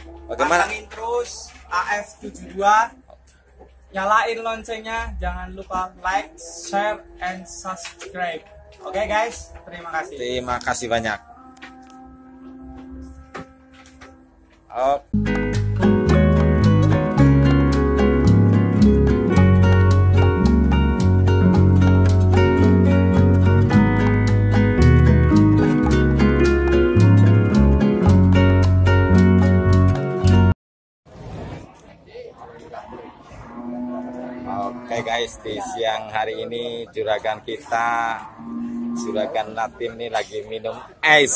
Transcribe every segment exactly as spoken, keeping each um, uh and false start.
Bagaimana? Pantengin terus A F tujuh dua. Nyalain loncengnya, jangan lupa like, share, and subscribe. Oke okay, guys, terima kasih. Terima kasih banyak. Oh. Oke guys, di siang hari ini juragan kita, juragan Latin ini lagi minum es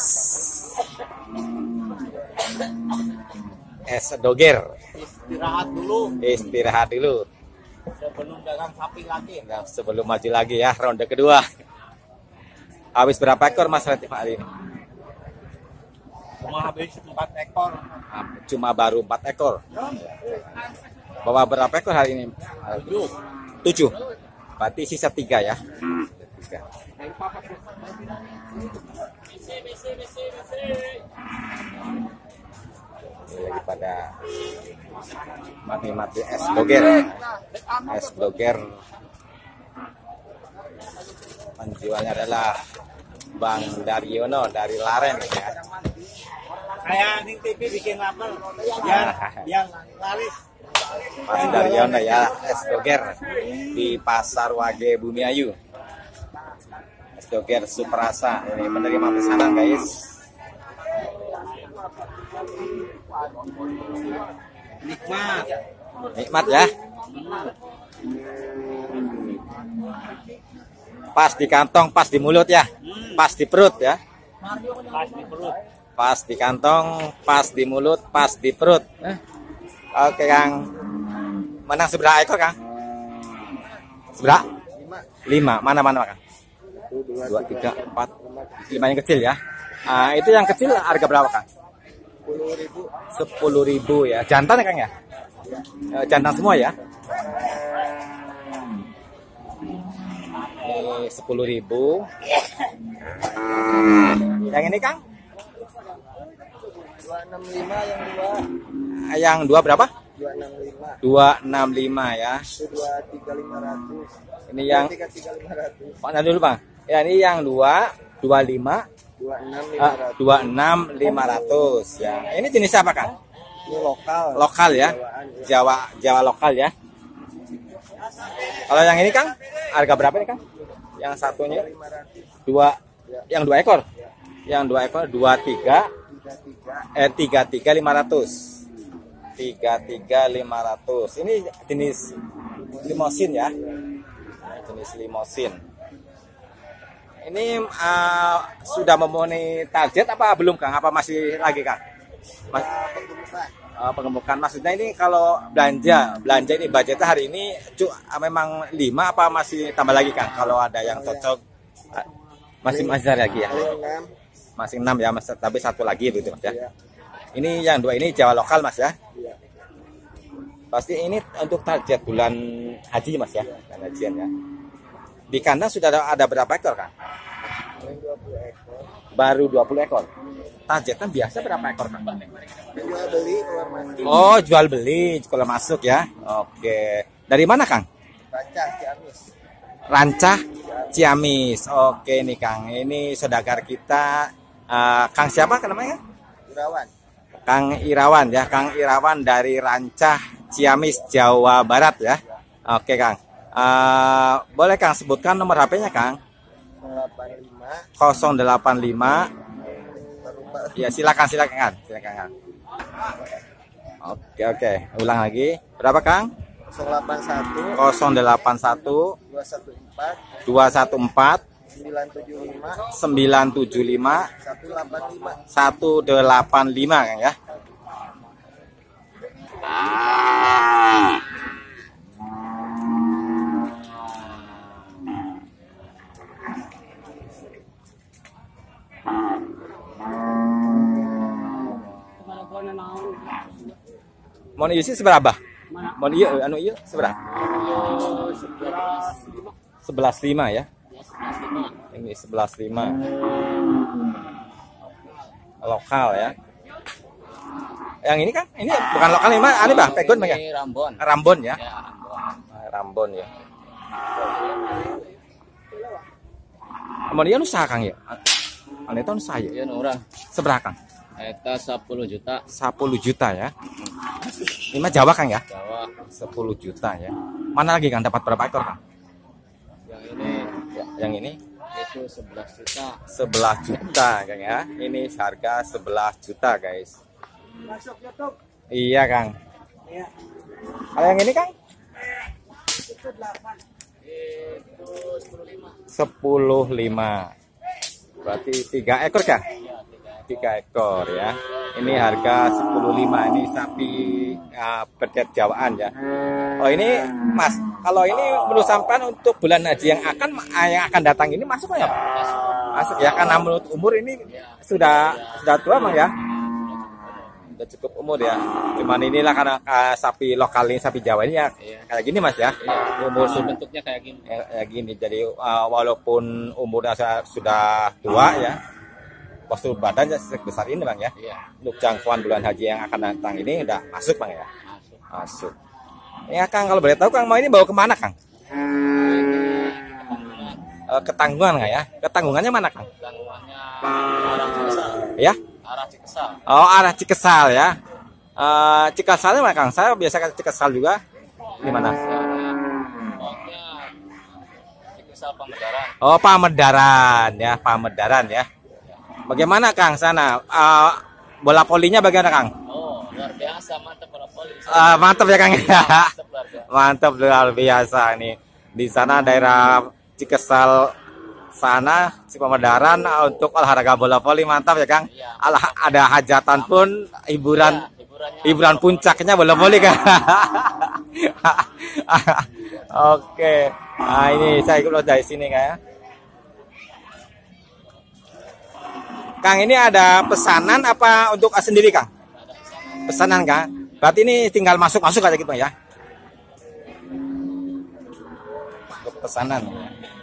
es doger. Istirahat dulu. Istirahat dulu. Sebelum dagang sapi lagi. Nah, sebelum maju lagi ya ronde kedua. Habis berapa ekor Mas Latif hari ini? Cuma habis empat ekor. Cuma baru empat ekor. Bawa berapa ekor hari ini? Tujuh. Tujuh. Berarti sisa tiga ya. Tiga. Ini lagi pada mati-mati es doger. Es doger. Penjualnya adalah Bang Daryono dari Laren ya. Kayak di T V bikin lapar. Yang yang laris. Mas Daryono ya, es doger di Pasar Wage Bumiayu. Es doger Suprasa ini menerima pesanan guys. Nikmat. Nikmat ya. Pas di kantong, pas di mulut ya. Pas di perut ya. Pas di perut. Pas di kantong, pas di mulut, pas di perut. Oke Kang. Menang seberapa ekor Kang? Seberapa? Lima. Mana mana Kang? Dua, tiga, empat, lima yang kecil ya. Ah, itu yang kecil harga berapa Kang? Sepuluh ribu. Sepuluh ribu ya. Jantan ya Kang ya? Eh, jantan semua ya? Ini sepuluh ribu. Yang ini Kang? Dua enam lima yang dua. Yang dua berapa? Dua enam lima. Dua enam lima ya. Dua tiga lima ratus. Ini yang. Tiga tiga lima ratus. Pak nanti dulu Bang. Ya ini yang dua dua lima. Dua enam lima ratus. Dua enam lima ratus ya. Ini jenis apa Kang? Ini lokal. Lokal ya. Jawa Jawa lokal ya. Kalau yang ini Kang, harga berapa nih Kang? Yang satunya dua, yang dua ekor, yang dua ekor dua tiga, eh tiga tiga lima ratus, tiga tiga lima ratus. Ini jenis limosin ya, jenis limosin. Ini uh, sudah memenuhi target apa belum Kang? Apa masih lagi Kang? Mas, uh, pengembukan. Maksudnya ini kalau belanja, belanja ini budgetnya hari ini cu, memang lima apa masih tambah lagi Kang? Kalau ada yang cocok uh, masih masih lagi ya? Masih enam ya Mas, tapi satu lagi begitu Mas ya. Ini yang dua ini Jawa lokal Mas ya. Pasti ini untuk target bulan haji Mas ya, bulan hajian ya. Di kandang sudah ada, ada berapa ekor Kang? dua puluh ekor. Baru dua puluh ekor. Targetnya biasa berapa ekor Kang? Jual beli keluar masuk. Oh, jual beli kalau masuk ya. Oke. Dari mana Kang? Rancah Ciamis. Rancah Ciamis. Oke nih Kang. Ini saudagar kita uh, Kang siapa namanya? Irawan. Kang Irawan ya. Kang Irawan dari Rancah Ciamis, Jawa Barat ya. Oke Kang. Uh, boleh Kang sebutkan nomor H P-nya Kang? nol delapan lima. Ya silakan silakan Kang. Silakan Kang. Oke oke. Ulang lagi. Berapa Kang? nol delapan satu. nol delapan satu. dua satu empat. dua satu empat. sembilan tujuh lima. sembilan tujuh lima. satu delapan lima. satu delapan lima Kang ya. Mau isi seberapa? Mau iya anu iya seberapa? sebelas lima ya. Ini sebelas lima. Lokal ya. Yang ini kan, ini bukan lokal ini mah, ini bah, pegon bang ya? Ini Rambon. Rambon ya? Ya, Rambon. Ah, Rambon ya. Kemudian usaha kang ya? Ane tahun saya. Iya orang. Seberapa kang? Eta sepuluh juta. sepuluh juta ya. Ini mah Jawa kang ya? Jawa. sepuluh juta ya. Mana lagi kang dapat berapa ekor kang? Yang ini Ya, yang ini itu sebelas juta. sebelas juta kang ya. Ini harga sebelas juta guys. Masuk YouTube. Iya kang. Iya. Kalau yang ini kang? Itu delapan. Itu sepuluh lima. sepuluh lima. Berarti tiga ekor kah? Tiga ekor ya. Ini harga sepuluh lima. Ini sapi uh, pedet Jawaan ya. Oh ini Mas, kalau ini menurut sampean untuk bulan haji yang akan yang akan datang ini masuk nggak ya Pak? Masuk ya, karena menurut umur ini sudah sudah tua Bang ya. Sudah cukup umur ya. Cuman inilah karena uh, sapi lokal ini, sapi Jawa ini ya kayak gini Mas ya. Umur Nah, sudah bentuknya kayak gini. ya, ya gini. Jadi uh, walaupun umurnya sudah- sudah tua ya, postur badannya sebesar ini Bang ya. Iya. Untuk jangkauan bulan haji yang akan datang ini udah masuk Bang ya. Masuk. Masuk. Ya Kang, kalau boleh tahu Kang mau ini bawa kemana Kang? Tanggungan. Eh, ketanggungan nggak ya? Ketanggungannya mana Kang? Tanggungannya arah Cikesal. Ya? Arah Cikesal. Oh arah Cikesal ya. Eh Cikesalnya mana Kang? Saya biasa ke Cikesal juga. Di mana? Pokoknya Cikesal Pamedaran. Oh Pamedaran ya, Pamedaran ya. Bagaimana Kang sana? Eh, bola volinya bagaimana Kang? Oh, luar biasa, mantap bola voli. Eh, mantap ya Kang ya. Mantap luar biasa. Mantap luar biasa nih. Di sana daerah Cikesal sana si Pamedaran untuk olahraga bola voli mantap ya Kang. Iya. Alah, ada hajatan pun hiburan Ya, hiburannya hiburan puncaknya bola voli Kang. Oke. Nah, ini saya ikut dari sini Kang ya. Kang ini ada pesanan apa untuk sendiri Kang? Pesanan Kang. Berarti ini tinggal masuk-masuk aja gitu Bang ya. Untuk pesanan ya.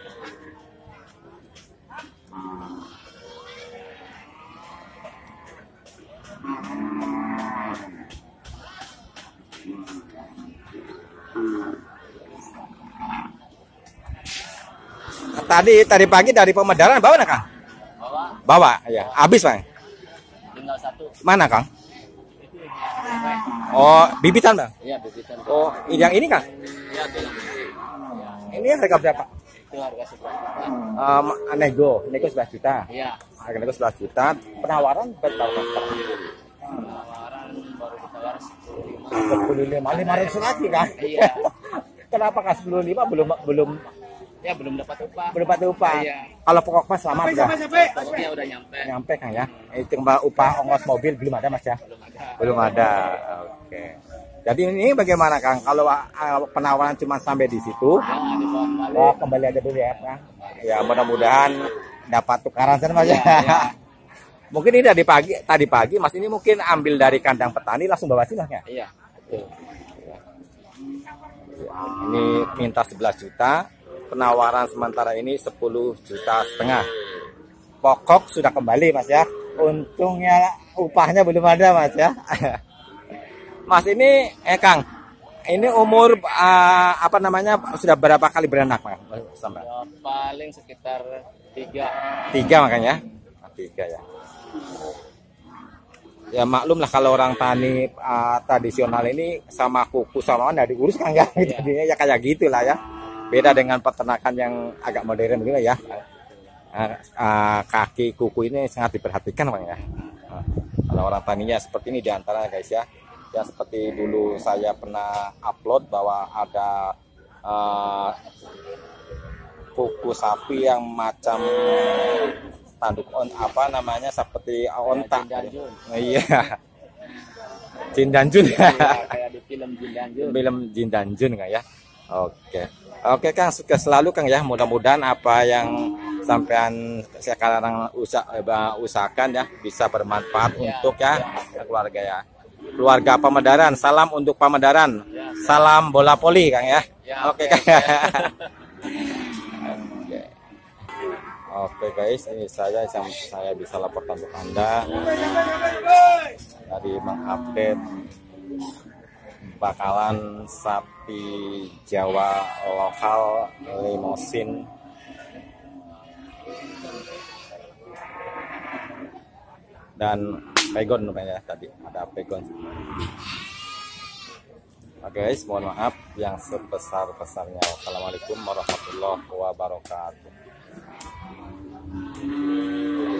Tadi tadi pagi dari Pamedaran bawa nggak Kang? bawa Bawa ya. Habis Bang. tinggal satu. Mana Kang? Itu yang Oh, bibitan Bang. iya bibitan. Oh, yang ini Kang? Iya, bilang. Ini harga berapa? Itu harga sebelas juta. Um, nego, nego sebelas juta. Iya. Harga nego sebelas juta. Penawaran berapa Kang? Tawaran baru ditawar sepuluh lima. sepuluh lima, lima ratus lagi Kang. Iya. Kenapa Kang sepuluh lima belum belum Ya belum dapat upah. belum dapat upah? Iya. Kalau pokok mas selamat udah Pokoknya udah nyampe. nyampe Kang ya. Itu mbak upah ongkos mobil belum ada Mas ya? Belum ada. Belum ada. Oke. Jadi ini bagaimana Kang? Kalau uh, penawaran cuma sampai di situ, Ya, di bawah kembali. oh, kembali aja dulu ya Kang. Ya mudah-mudahan dapat tukaran sana Mas ya. Iya, iya. Mungkin ini dari pagi, tadi pagi Mas ini mungkin ambil dari kandang petani langsung bawa sini Mas ya. Iya. Betul. Ini minta sebelas juta, penawaran sementara ini sepuluh juta setengah. Pokok sudah kembali Mas ya. Untungnya upahnya belum ada Mas ya. Mas ini eh Kang, ini umur uh, apa namanya sudah berapa kali beranak Mas? Sampai Ya, paling sekitar tiga. tiga makanya. Nah, tiga ya. Ya maklum lah kalau orang tani uh, tradisional ini sama kuku sama mana diurus Kang ya. Iya. Jadinya ya kayak gitulah ya. Beda dengan peternakan yang agak modern begini ya. Uh, uh, kaki kuku ini sangat diperhatikan Bang ya. Uh, kalau orang taninya seperti ini diantara guys ya. Ya seperti dulu saya pernah upload bahwa ada uh, kuku sapi yang macam tanduk on apa namanya seperti onta. Jin dan Jun. Nah, iya. Jin dan Jun. Iya, kayak di film Jin dan Jun. Film Jin dan Jun Kang ya. Oke. Oke Kang, sukses selalu Kang ya. Mudah-mudahan apa yang sampean sekarang usaha, usahakan ya bisa bermanfaat Ya, untuk ya, ya. keluarga ya. Keluarga Pamedaran, salam untuk Pamedaran. Ya. Salam bola voli Kang ya. Ya, Oke oke, Kang. oke. Oke. Oke guys, ini saja yang saya bisa laporkan untuk Anda dari mengupdate bakalan sapi Jawa lokal limosin dan pegon ya, tadi ada pegon. Oke guys, mohon maaf yang sebesar-besarnya. Wassalamualaikum warahmatullahi wabarakatuh.